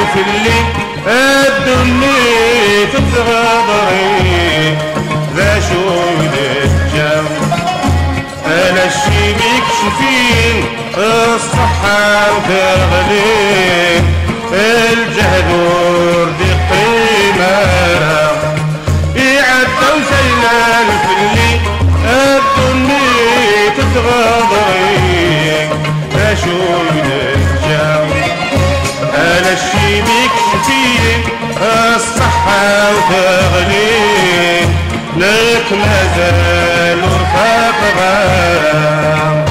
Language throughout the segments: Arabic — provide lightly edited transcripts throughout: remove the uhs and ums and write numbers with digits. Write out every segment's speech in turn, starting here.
في الليل الدنيا تتغاضري ذا شوي الجو انا الشي بيك شفين الصحة وتغلي الجهد وردي قيمة يعدوا زيلال في الليل الدنيا تتغاضري ذا شوي الجو انا الشي بيك شفين الصحة وتغلي لك مازال رفاق غام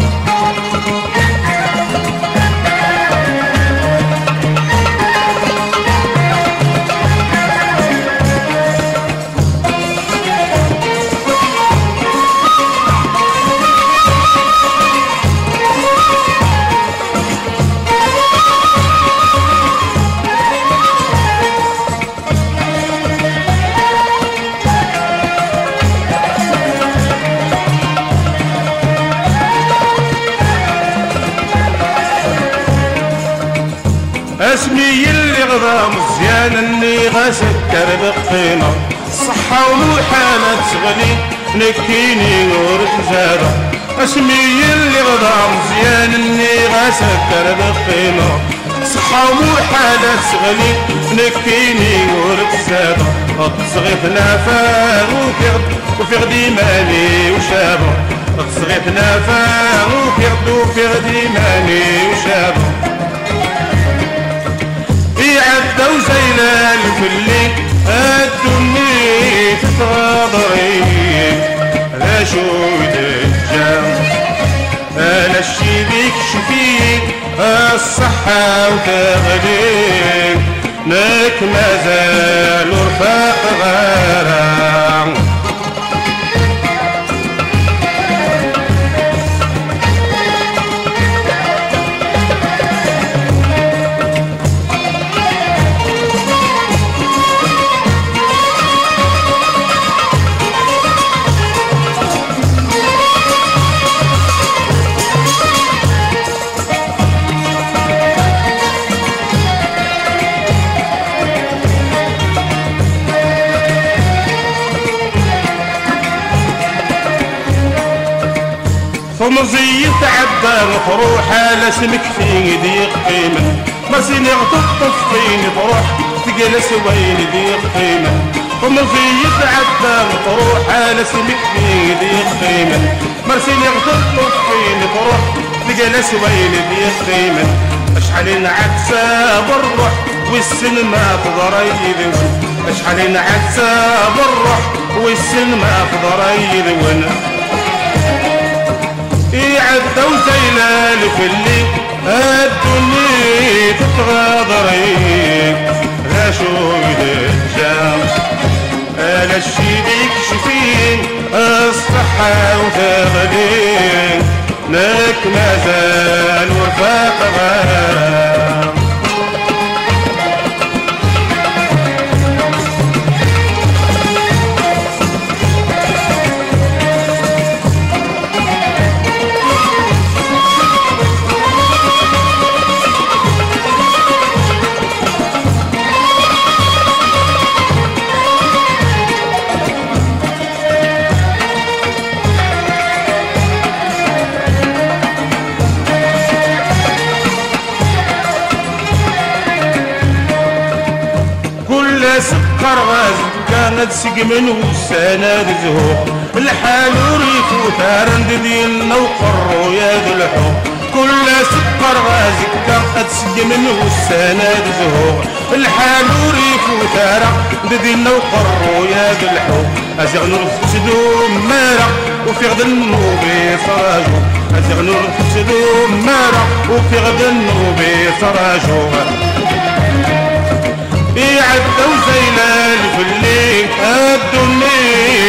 اسمي اللي غضا مزيان اللي غسكر بقينا صحة ولوحانة تغلي نكيني ورث زادة اسمي اللي غضا مزيان اللي غسكر بقينا صحة ولوحانة تغلي نكيني ورث زادة تصغيتنا فاغ وفي غدي مالي وشابة تصغيتنا فاغ وفي غدي مالي وشابة يعدوا زيلال في الليل الدنيا تتغاضري لا شويد الجام انا الشي بيك شفيك الصحة وتغلي لك مازال رفاق غرام ومزيد تعبى مفروح على سمك في ضيق قيمة مرسيني غتطف فيني تروح تجلس وين ضيق قيمة ومزيد تعبى مفروح على سمك في ضيق قيمة مرسيني غتطف فيني تروح تجلس وين ضيق قيمة اشحال نعكسة بالروح والسن ما تضري ذون اشحال نعكسة بالروح والسن ما تضري ذون يعدوا زيلال في الليل الدنيا تتغاضري لا شويد الجام انا الشي بيك شفين الصحة وتغلي لك مازال وفاق غام سكر غاز كانت سقمن والسند زهوق الحال ريف وثارند ديالنا وقروا يا ذو الحوق كل سكر غاز كانت سقمن والسند زهوق الحال ريف وثارند ديالنا وقروا يا ذو الحوق ازغنوا نفسدوا مارا وفي غد النوبي فراجو ازغنوا نفسدوا مارا وفي غد النوبي فراجو يعدوا زيلال في الليل الدنيا